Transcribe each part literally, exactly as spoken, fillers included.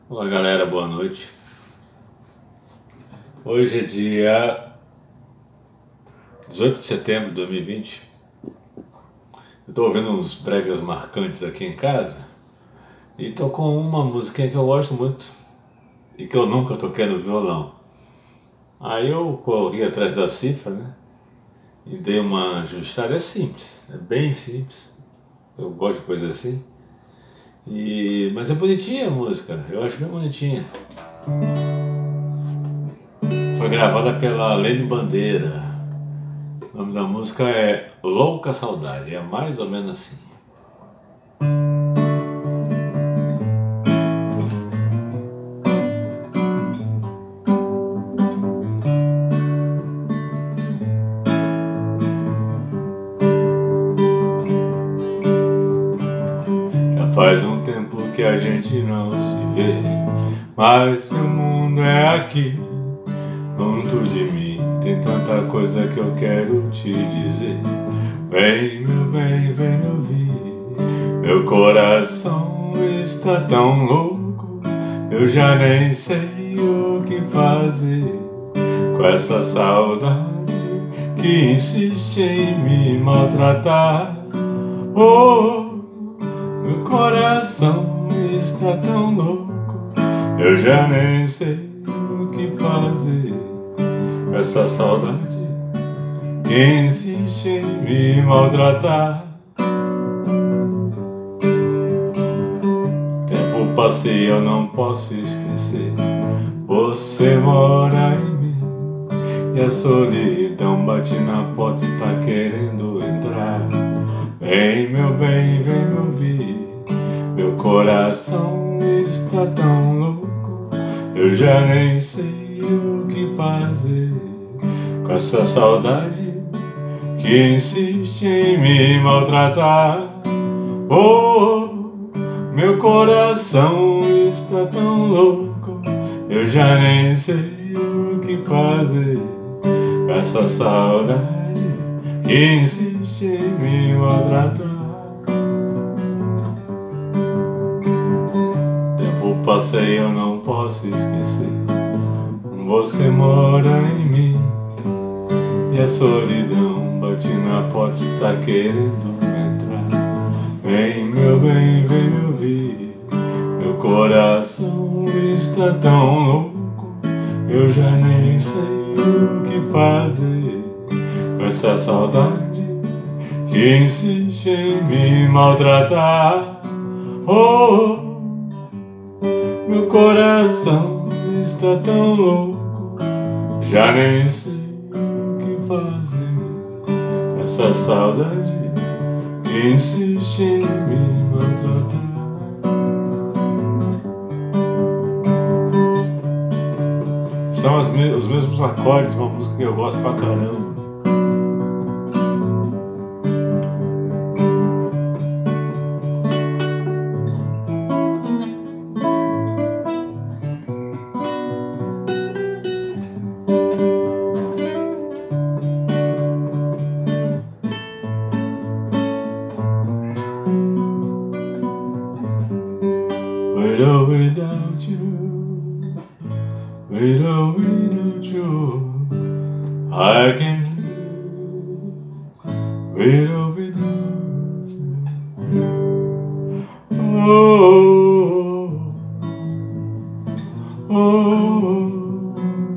Olá galera, boa noite. Hoje é dia dezoito de setembro de dois mil e vinte. Eu tô ouvindo uns bregas marcantes aqui em casa e tô com uma musiquinha que eu gosto muito e que eu nunca toquei no violão. Aí eu corri atrás da cifra, né? E dei uma ajustada. É simples, é bem simples. Eu gosto de coisa assim. E... Mas é bonitinha a música, eu acho bem bonitinha. Foi gravada pela Lene Bandeira. O nome da música é Louca Saudade, é mais ou menos assim. Já faz um tempo que a gente não se vê, mas seu mundo é aqui, junto de mim. Tem tanta coisa que eu quero te dizer. Vem, meu bem, vem me ouvir. Meu coração está tão louco, eu já nem sei o que fazer com essa saudade que insiste em me maltratar. Oh, meu coração está tão louco, eu já nem sei o que fazer com essa saudade que insiste em me maltratar. Tempo passa e eu não posso esquecer. Você mora em mim e a solidão bate na porta, está querendo entrar. Vem, meu bem, vem me ouvir. Meu coração está tão louco, eu já nem sei o que fazer com essa saudade que insiste em me maltratar. Oh, meu coração está tão louco, eu já nem sei o que fazer com essa saudade que insiste em me maltratar. Tempo passa e eu não posso esquecer. Você mora em mim e a solidão bate na porta, está querendo entrar. Vem, meu bem, vem me ouvir. Meu coração está tão louco, eu já nem sei o que fazer com essa saudade que insiste em me maltratar. Oh, meu coração está tão louco, já nem sei o que fazer com essa saudade que insiste em me maltratar. São as me os mesmos acordes, uma música que eu gosto pra caramba. With or without you, with or without you, I can live, with or without you. Oh, oh,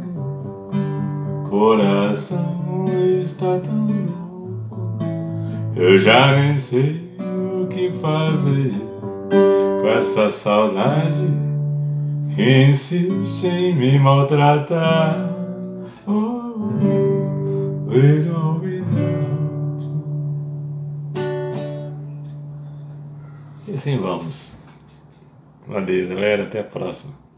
coração está tão louco, eu já nem sei o que fazer com essa saudade que insiste em me maltratar. Oh, with or without you. E assim vamos. Valeu, galera, até a próxima.